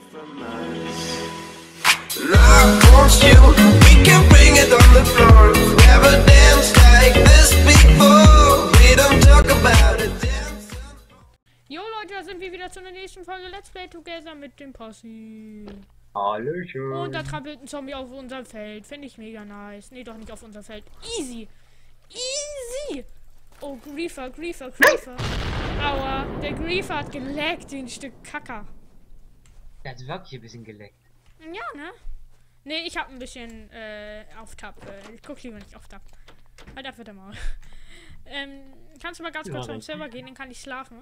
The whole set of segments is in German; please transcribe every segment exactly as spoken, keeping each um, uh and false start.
from us. And I want you, we can bring it on the floor. Never danced like this before. We don't talk about it. Jo Leute, da sind wir wieder zu der nächsten Folge Let's Play Together mit dem Posse. Hallöchen. Und da trampelt ein Zombie auf unserem Feld. Finde ich mega nice. Nee, doch nicht auf unserem Feld. Easy. Easy. Oh, Griefer, Griefer, Griefer. Aua, der Griefer hat geleckt, den Stück Kacker. Der hat wirklich ein bisschen geleckt. Ja, ne? Ne, ich hab ein bisschen äh, auf Tab. Äh, ich guck lieber nicht auf Tab. Halt einfach der Maul. ähm, kannst du mal ganz kurz Ja, vom Server gehen, dann kann ich schlafen.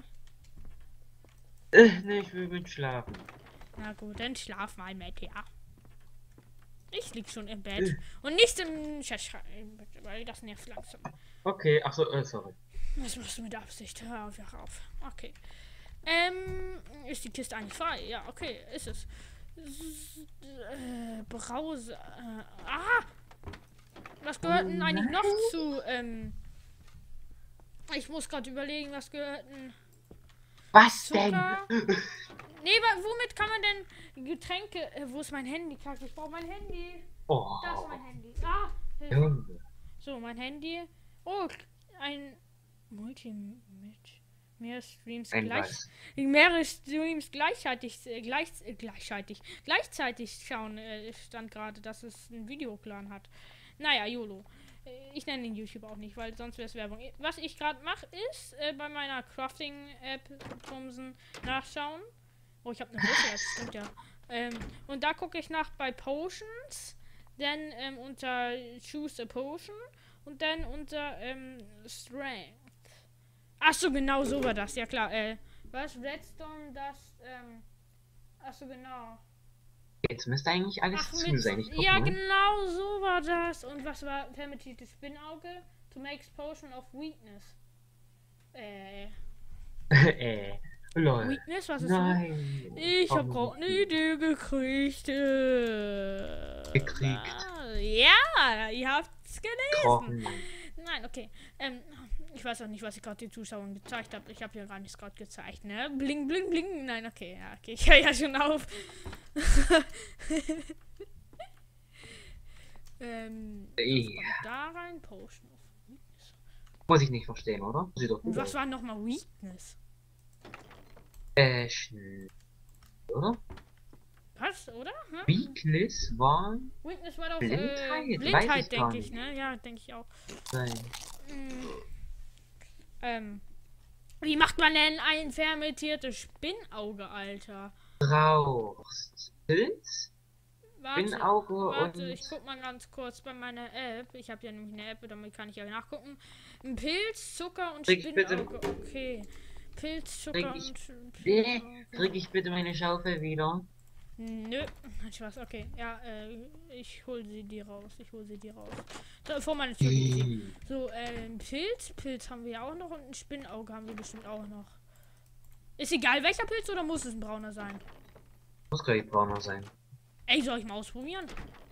Äh, ne, ich will mit schlafen. Na gut, dann schlaf mal mit, ja. Ich lieg schon im Bett. Äh. Und nicht im Chatschreiben, weil das nervt langsam. Okay, achso, äh, sorry. Das machst du mit Absicht. Hör auf, hör auf. Okay. Ähm, ist die Kiste eigentlich frei? Ja, okay, ist es. S äh, Brause. Äh, ah! Was gehört denn eigentlich noch zu, ähm... Ich muss gerade überlegen, was gehört denn... Was Zucker? denn? Nee, womit kann man denn Getränke... Äh, wo ist mein Handy? Kacke, ich brauche mein Handy. Oh. Das ist mein Handy. Ah! Junge. So, mein Handy. Oh, ein Multi mit mehr Streams Ein gleich. was? Mehrere Streams gleichzeitig äh, gleich, äh, gleichzeitig gleichzeitig schauen äh, stand gerade, dass es einen Videoplan hat. Naja, YOLO. Äh, Ich nenne den YouTube auch nicht, weil sonst wäre es Werbung. Was ich gerade mache, ist äh, bei meiner Crafting-App Thomsen nachschauen. Oh, ich habe eine große App, stimmt ja. Ähm, und da gucke ich nach bei Potions, dann ähm, unter Choose a Potion und dann unter ähm, Strength. Achso, genau so war das. Ja klar, äh, was? Redstone, das, ähm, achso, genau. Jetzt müsste eigentlich alles Ach, zu mit, sein. Ich guck ja, mal. genau so war das. Und was war permittierte Spinnauge? To make potion of weakness. Äh, äh, lol. Weakness? Was ist Nein. das? Ich hab Oh, grad eine Idee gekriegt. Äh, Gekriegt. ah, ja, ihr habt's gelesen. Kochen. Nein, okay. Ähm, ich weiß auch nicht, was ich gerade den Zuschauern gezeigt habe. Ich habe ja gar nichts gerade gezeigt, ne? Bling, bling, bling. Nein, okay, ja, okay. Ich höre ja schon auf. ähm, Ey. da rein, Potion of Weakness. Muss ich nicht verstehen, oder? Sieht doch Und gut was aus. war nochmal Weakness? Äh, schnell. Oder? Was, oder? Hm? Weakness war Weakness war doch Blindheit, äh, weiß ich Blindheit, gar denke ich, nicht. ne? Ja, denke ich auch. sein. Mm. Ähm, wie macht man denn ein fermentiertes Spinnauge, Alter? Brauchst Pilz, Warte, Spinnauge warte, und... ich guck mal ganz kurz bei meiner App. Ich habe ja nämlich eine App, damit kann ich ja nachgucken. Ein Pilz, Zucker und Krieg ich bitte- Spinnauge. Okay. Pilz, Zucker Krieg ich- und Äh, Spinnauge. krieg ich bitte meine Schaufel wieder? Nö. Spaß, okay. Ja, äh, ich hol sie dir raus. Ich hol sie dir raus. So, vor meine Tür. Ih. So, äh, ein Pilz. Pilz haben wir ja auch noch und ein Spinnauge haben wir bestimmt auch noch. Ist egal welcher Pilz oder muss es ein brauner sein? Muss gleich brauner sein. Ey, soll ich mal ausprobieren?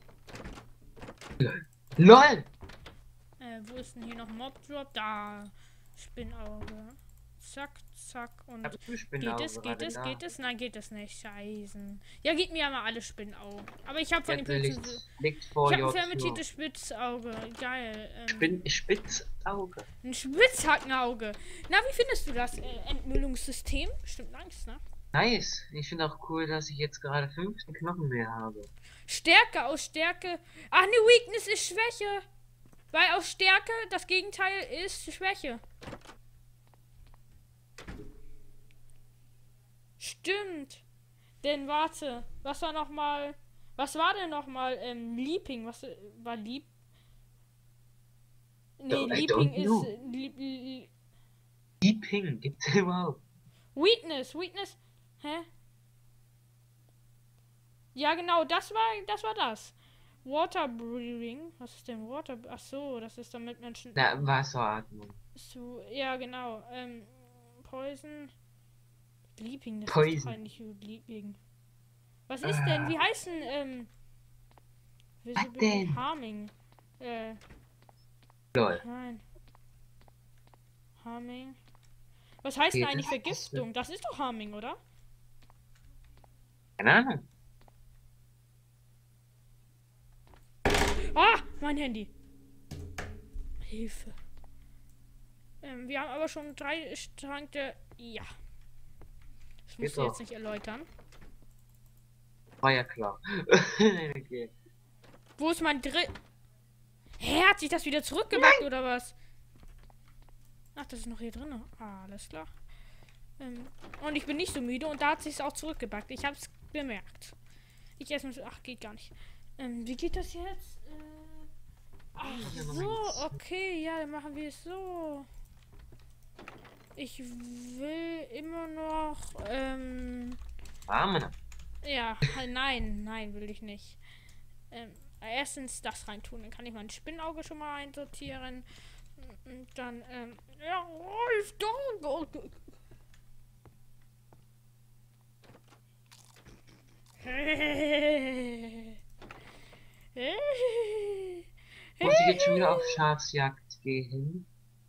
LOL! Äh, wo ist denn hier noch Mob Drop? Da. Spinnauge. Zack, zack und. Hab ich Geht Spinnauge es, geht gerade es, da. geht es? Nein, geht es nicht. Scheißen. Ja, gib mir ja mal alle Spinnaugen. Aber ich habe von den Jetzt Pilzen. liegt, so- liegt Ich vor habe ein your fermentiertes Spitzauge. Geil. Ähm, Spin Spitzauge. ein Spitzhackenauge. Na, wie findest du das äh, Entmüllungssystem? Bestimmt nice, ne? Nice. Ich finde auch cool, dass ich jetzt gerade fünfzehn Knochen mehr habe. Stärke aus Stärke. Ach, ne, Weakness ist Schwäche. Weil aus Stärke das Gegenteil ist Schwäche. Stimmt. Denn warte, was war noch mal? Was war denn noch mal ähm, Leaping? Was äh, war Leap? Nee, I Leaping don't ist know. äh, Leap, Leap, Deeping gibt's überhaupt. Weakness, Weakness. Hä? Ja, genau, das war das war das. Water Breathing. Was ist denn Water? Ach so, das ist damit Menschen. Na, Wasseratmung. So, ja, genau. Ähm, Poison. Leaping, das ist Poison. doch eigentlich Leaping. Was ist denn? Wie heißen, ähm. Visible denn? Harming. Äh, LOL. nein. Harming. Was heißt denn Geht eigentlich das? Vergiftung? Das ist doch Harming, oder? Keine Ahnung. Ah, mein Handy. Hilfe. Ähm, wir haben aber schon drei Stränke. Ja. Das musst Geht du jetzt doch. nicht erläutern. War ja klar. Okay. Wo ist mein Drill? Hä, hat sich das wieder zurückgebackt oder was? Ach, das ist noch hier drin. Ah, alles klar. Ähm, und ich bin nicht so müde und da hat sich auch zurückgebackt. Ich hab's bemerkt. Ich erstmal so. Ach, geht gar nicht. Ähm, wie geht das jetzt? Äh, ach so, okay, ja, dann machen wir es so. Ich will immer noch, ähm, Arme. ja, nein, nein, will ich nicht. Ähm, erstens das reintun, dann kann ich mein Spinnauge schon mal einsortieren. Und dann, ähm, ja, Rolf, doch. Muss ich jetzt schon wieder auf Schafsjagd gehen?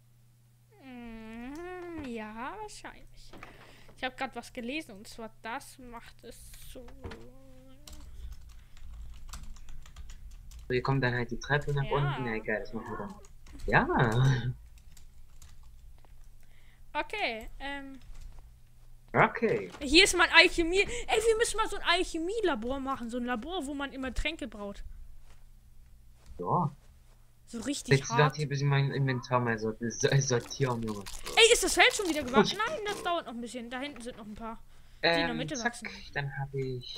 Mm, ja, wahrscheinlich. Ich habe gerade was gelesen und zwar das macht es so. Hier kommt dann halt die Treppe nach Ja. unten. Ja, egal, das machen wir dann. Ja. Okay, ähm. Okay. Hier ist mein Alchemie. Ey, wir müssen mal so ein Alchemie-Labor machen. So ein Labor, wo man immer Tränke braut. Ja. So richtig Jetzt hart. warte hier, bis ich mein Inventar mal so so- sortieren, Junge. Ey, ist das Feld schon wieder gewachsen? Nein, das dauert noch ein bisschen. Da hinten sind noch ein paar. Die in der Ähm, Mitte zack, wachsen. dann habe ich...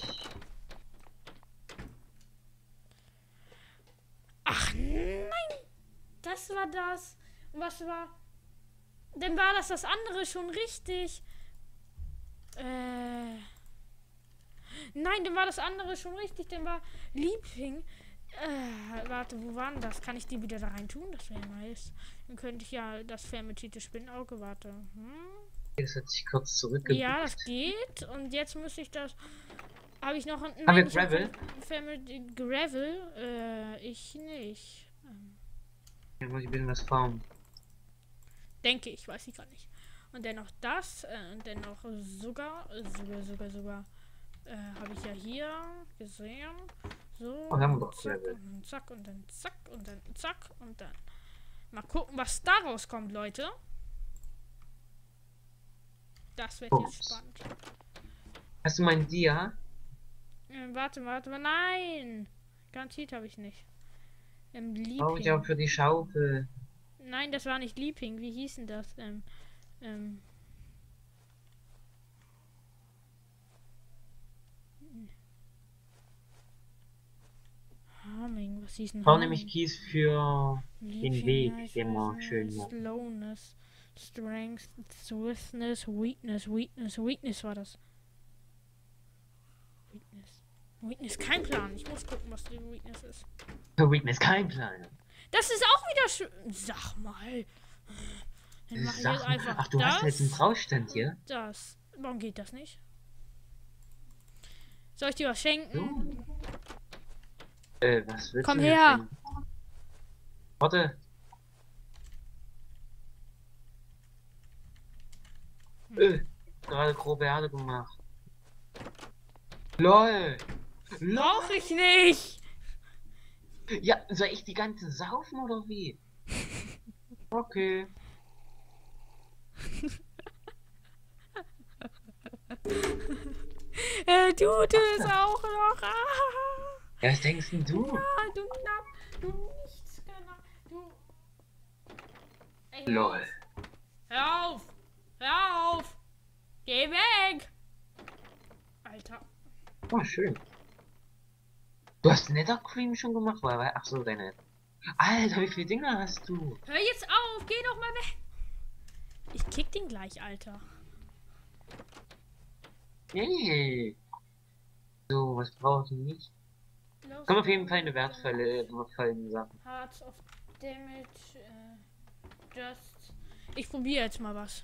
Ach nein! Das war das. Und was war... Dann war das das andere schon richtig. Äh... Nein, dann war das andere schon richtig. Dann war Liebling. Äh, warte, wo waren das? Kann ich die wieder da rein tun? Das wäre nice. Dann könnte ich ja das fermentierte Spinnauge, warte. Hm? Das hat sich kurz zurückgebucht. Ja, das geht. Und jetzt muss ich das... Habe ich noch ein... Haben wir ich hab Gravel? kein Ferment- Gravel? Äh, ich nicht. Ähm, Hier muss ich ein bisschen was farmen. denke ich, weiß ich gar nicht. Und dann noch das. Äh, und dann noch sogar... Sogar, sogar, sogar... Äh, habe ich ja hier gesehen. So. Oh, haben wir und doch zack, Gravel. und dann zack und dann zack und dann zack und dann. Mal gucken, was daraus kommt, Leute. Das wird jetzt Ups. spannend. Hast du mein Dia? Äh, warte, warte, warte, nein! Garantiert habe ich nicht. Ähm, Brauche ich auch Liebling. für die Schaufel. Nein, das war nicht Liebling. Wie hieß denn das? Ähm, ähm. Harming, was hieß denn Ich brauche Harming? nämlich Kies für den Weg, den man schön macht. Slowness, Strength, Swiftness, Weakness, Weakness, Weakness war das. Weakness. Weakness, kein Plan. Ich muss gucken, was die Weakness ist. Für Weakness kein Plan. Das ist auch wieder schön. Sag mal. Dann mach ich jetzt Sachen. einfach Ach, du das hast jetzt einen Braustand hier? und das. Warum geht das nicht? Soll ich dir was schenken? So. Äh, was willst Komm du mir her. schenken? Warte. Hm. Äh, gerade grobe Erde gemacht. LOL. LOL. Brauch ich nicht. Ja, soll ich die ganze saufen oder wie? Okay. Äh, du, du ist auch noch. Ah, Ja, was denkst denn du? ah, du knapp. Du nichts genau. Du. Ey, LOL. Hör auf. Hör auf. Geh weg. Alter. Oh, schön. Du hast Nether Cream schon gemacht, weil, ach so, deine. Alter, wie viele Dinger hast du? Hör jetzt auf. Geh doch mal weg. Ich kick den gleich, Alter. Hey. So, was brauchst du nicht? Los, Komm auf jeden Fall eine wertvolle, äh, wertvolle Sachen. Hearts of Damage. Äh, just. Ich probiere jetzt mal was.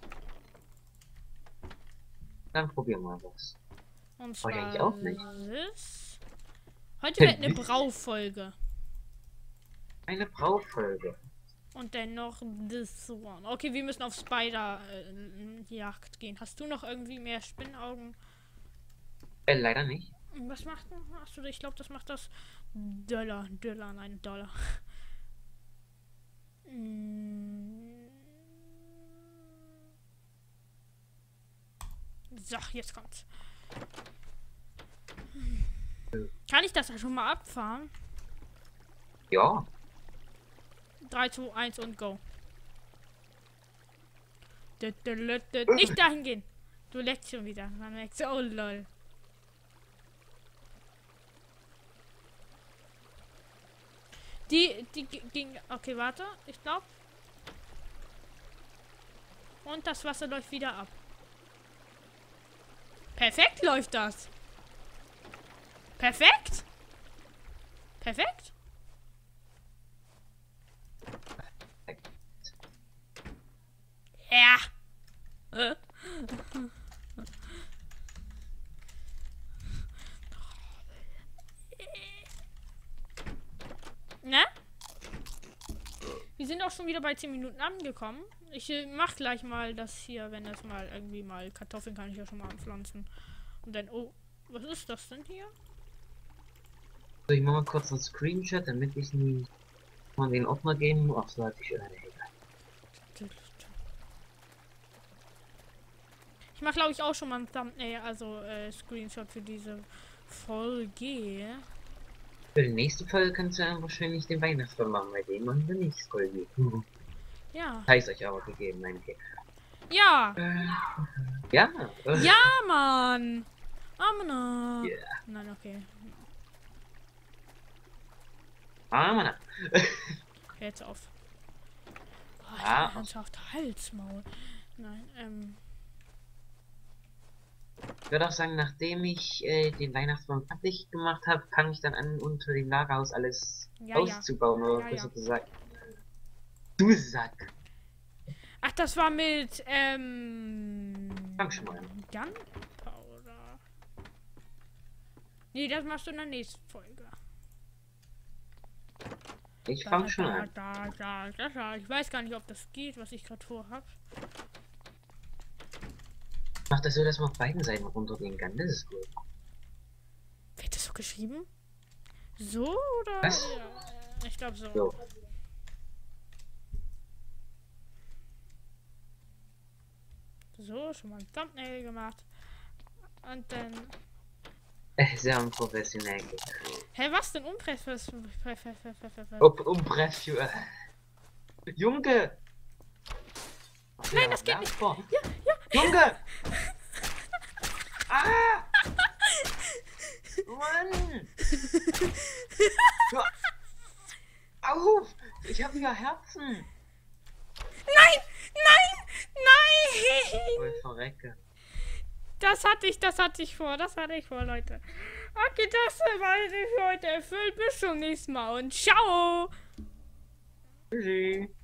Dann probier mal was. Und Brauch ich zwar eigentlich auch nicht. das. Heute wird eine Wiss- Braufolge. Eine Braufolge. Und dann noch this one. Okay, wir müssen auf Spider-Jagd gehen. Hast du noch irgendwie mehr Spinnaugen? Äh, leider nicht. Was macht denn? Achso, ich glaube, das macht das Dollar. Dollar, nein, Dollar. Mm. So, jetzt kommt's. Kann ich das ja schon mal abfahren? Ja. drei, zwei, eins und go. Nicht dahin gehen. Du leckst schon wieder. Man merkt so, oh lol. Die, die ging. Okay, warte. Ich glaube. Und das Wasser läuft wieder ab. Perfekt läuft das. Perfekt. Perfekt. Ja. Äh. Ne? Wir sind auch schon wieder bei zehn Minuten angekommen. Ich äh, mach gleich mal das hier, wenn das mal irgendwie mal Kartoffeln kann ich ja schon mal anpflanzen. Und dann, oh, was ist das denn hier? So, ich mache mal kurz einen Screenshot, damit ich nie mal den Ordner geben muss. Ach, so hatte ich schon eine. Ich mache, glaube ich, auch schon mal ein Thumbnail, also äh, Screenshot für diese Folge. Für die nächste Folge kannst du ja wahrscheinlich den Weihnachtsbaum machen, bei dem machen wir nicht Folge. Mhm. Ja. Heißt euch aber gegeben, mein Kind. Ja. Äh, ja. Äh, Ja, Mann. Amna. Yeah. Nein, okay. Ah, Mann. Hör jetzt auf. Oh, ich Ah. bin ernsthaft Halsmaul. Nein, ähm. Ich würde auch sagen, nachdem ich äh, den Weihnachtsbaum fertig gemacht habe, fange ich dann an, unter dem Lagerhaus alles Ja, auszubauen, ja. oder Ja, besser ja. gesagt. Du Sack! Ach, das war mit, ähm. Fang schon mal an. Gunpowder. Nee, das machst du in der nächsten Folge. Ich fang schon Da, an. da, da, da, da. Ich weiß gar nicht, ob das geht, was ich gerade vorhab. Mach das so, dass man auf beiden Seiten runtergehen kann. Das ist gut. Wird das so geschrieben? So oder? Was? Ja, ich glaube so. So. So, schon mal ein Thumbnail gemacht. Und dann. Äh, sehr unprofessionell. Hä, was denn Umpress? Ob Umpressio. Junge! Nein, das geht nicht. Ja, ja. Junge! Ah! Mann! Hör auf! Ich habe wieder Herzen! Nein! Nein! Nein! Ich verrecke. Das hatte ich, das hatte ich vor, das hatte ich vor, Leute. Okay, das war für heute erfüllt. Bis zum nächsten Mal und ciao! Tschüssi.